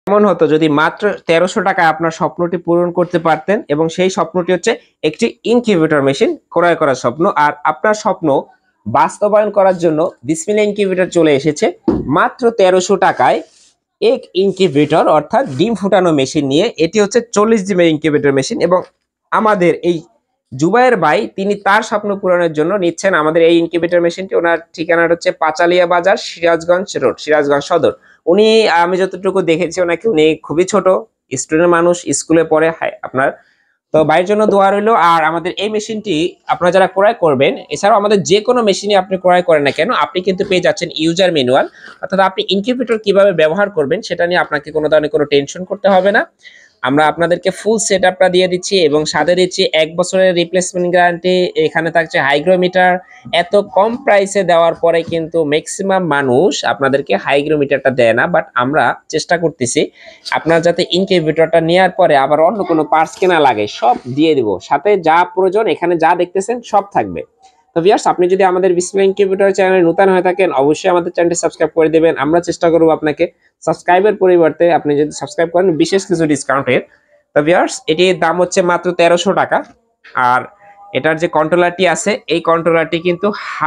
কেমন হতো যদি মাত্র 1300 টাকায় আপনার স্বপ্নটি পূরণ করতে পারতেন, এবং সেই স্বপ্নটি হচ্ছে একটি ইনকিউবেটর মেশিন ক্রয় করার স্বপ্ন। আর আপনার স্বপ্ন বাস্তবায়ন করার জন্য বিসমিল্লাহ ইনকিউবেটর চলে এসেছে মাত্র 1300 টাকায় এক ইনকিউবেটর অর্থাৎ ডিম ফুটানো মেশিন নিয়ে। এটি হচ্ছে 40 ডিমের ইনকিউবেটর মেশিন, এবং আমাদের এই জুবায়ের ভাই তিনি তার স্বপ্ন পূরণের জন্য নিচ্ছেন আমাদের এই ইনকিউবেটর মেশিনটি। ওনার ঠিকানাটা হচ্ছে পাঁচালিয়া বাজার, সিরাজগঞ্জ রোড, সিরাজগঞ্জ সদর। উনি আমি যতটুকু দেখেছি ওনাকে, উনি খুবই ছোট স্টুডেন্ট মানুষ, স্কুলে পড়ে। আপনার তো ভাইয়ের জন্য দোয়া রইলো। আর আমাদের এই মেশিনটি আপনারা যারা ক্রয় করবেন, এছাড়াও আমাদের যে কোনো মেশিনই আপনি ক্রয় করেন না কেন, আপনি কিন্তু পেয়ে যাচ্ছেন ইউজার ম্যানুয়াল, অর্থাৎ আপনি ইনকিউবেটর কিভাবে ব্যবহার করবেন সেটা নিয়ে আপনাকে কোনো ধরনের কোনো টেনশন করতে হবে না। আমরা আপনাদেরকে ফুল সেটআপটা দিয়ে দিচ্ছি এবং সাথে দিচ্ছি 1 বছরের রিপ্লেসমেন্ট গ্যারান্টি। এখানে থাকছে হাইগ্রোমিটার। এত কম প্রাইসে দেওয়ার পরে কিন্তু ম্যাক্সিমাম মানুষ আপনাদেরকে হাইগ্রোমিটারটা দেয় না, বাট আমরা চেষ্টা করতেছি আপনার যাতে ইনকিউবেটরটা নেওয়ার পরে আবার অন্য কোনো পার্টস কেনা লাগে সব দিয়ে দিব, সাথে যা প্রয়োজন এখানে যা দেখতেছেন সব থাকবে। তো ভিউয়ার্স, আপনি যদি আমাদের বিসমিল্লাহ ইনকিউবেটর চ্যানেলে নতুন হয়ে থাকেন অবশ্যই আমাদের চ্যানেলটি সাবস্ক্রাইব করে দেবেন। আমরা চেষ্টা করব আপনাকে সাবস্ক্রাইবের পরিবর্তে আপনি যদি সাবস্ক্রাইব করেন বিশেষ কিছু ডিসকাউন্টের। তো ভিউয়ার্স, এটির দাম হচ্ছে মাত্র 1300 টাকা। আর এটার যে কন্ট্রোলারটি আছে এই কন্ট্রোলারটি কিন্তু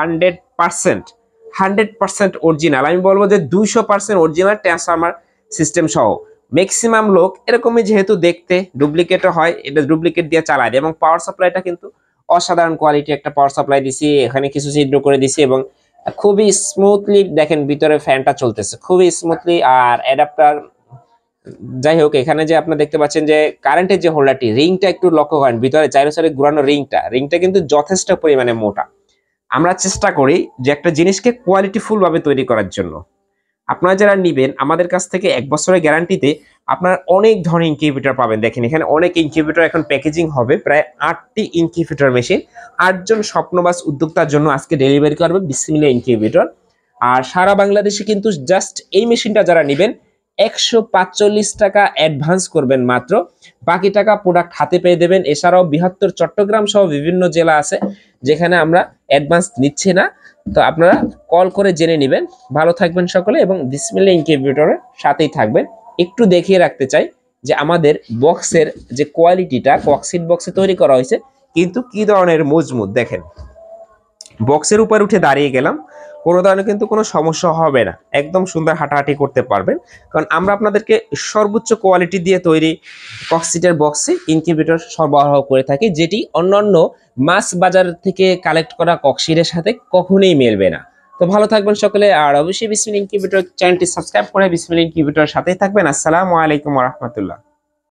100% অরিজিনাল। আমি বলবো যে 200% অরিজিনাল ট্রান্সফরমার সিস্টেম সহ। ম্যাক্সিমাম লোক এরকমই যেহেতু দেখতে ডুপ্লিকেটও হয়, এটা ডুপ্লিকেট দিয়ে চালায়। এবং পাওয়ার সাপ্লাইটা কিন্তু অসাধারণ কোয়ালিটি একটা পাওয়ার সাপ্লাই দিছি, এখানে কিছু ছিদ্র করে দিছি এবং খুবই স্মুথলি দেখেন ভিতরে ফ্যানটা চলতেছে খুবই স্মুথলি। আর অ্যাডাপ্টার যাই হোক, এখানে যে আপনি দেখতে পাচ্ছেন যে কারেন্টের যে হোল্ডারটি, রিংটা একটু লক্ষ্য করেন, ভিতরে চাইরো সাইডে ঘুরানো রিংটা কিন্তু যথেষ্ট পরিমাণে মোটা। আমরা চেষ্টা করি যে একটা জিনিসকে কোয়ালিটিফুল ভাবে তৈরি করার জন্য। আপনারা যারা নিবেন আমাদের কাছ থেকে 1 বছরের গ্যারান্টিতে আপনারা অনেক ধরনের ইনকিউবেটর পাবেন। দেখেন এখানে অনেক ইনকিউবেটর এখন প্যাকেজিং হবে, প্রায় 8টি ইনকিউবেটর মেশিন 8 জন স্বপ্নবাস উদ্যোক্তার জন্য আজকে ডেলিভারি করবে বিসমিল্লাহ ইনকিউবেটর। আর সারা বাংলাদেশে কিন্তু জাস্ট এই মেশিনটা যারা নেবেন 145 টাকা অ্যাডভান্স করবেন মাত্র, বাকি টাকা প্রোডাক্ট হাতে পেয়ে দেবেন। এছাড়াও বৃহত্তর চট্টগ্রাম সহ বিভিন্ন জেলা আছে যেখানে আমরা অ্যাডভান্স নিচ্ছি না। তো আপনারা কল করে জেনে নেবেন। ভালো থাকবেন সকলে এবং বিসমিল্লাহ ইনকিউবেটরের সাথেই থাকবেন। একটু দেখিয়ে রাখতে চাই যে আমাদের বক্সের যে কোয়ালিটিটা কক্সিট বক্সে তৈরি করা হয়েছে কিন্তু কি ধরনের মজবুত দেখেন। বক্সের উপর উঠে দাঁড়িয়ে গেলাম, কোনো ধরনের কিন্তু কোনো সমস্যা হবে না, একদম সুন্দর হাঁটাহাঁটি করতে পারবেন। কারণ আমরা আপনাদেরকে সর্বোচ্চ কোয়ালিটি দিয়ে তৈরি কক্সিটের বক্সে ইনকিউবেটর সরবরাহ করে থাকি, যেটি অন্যান্য মাছ বাজার থেকে কালেক্ট করা কক্সিটের সাথে কখনোই মেলবে না। তো ভালো থাকবেন সকলে, আর অবশ্যই বিসমিল্লাহ ইনকিউবেটর চ্যানেলটি সাবস্ক্রাইব করে বিসমিল্লাহ ইনকিউবেটরের সাথেই থাকবেন। আসসালামু আলাইকুম ওয়া রাহমাতুল্লাহ।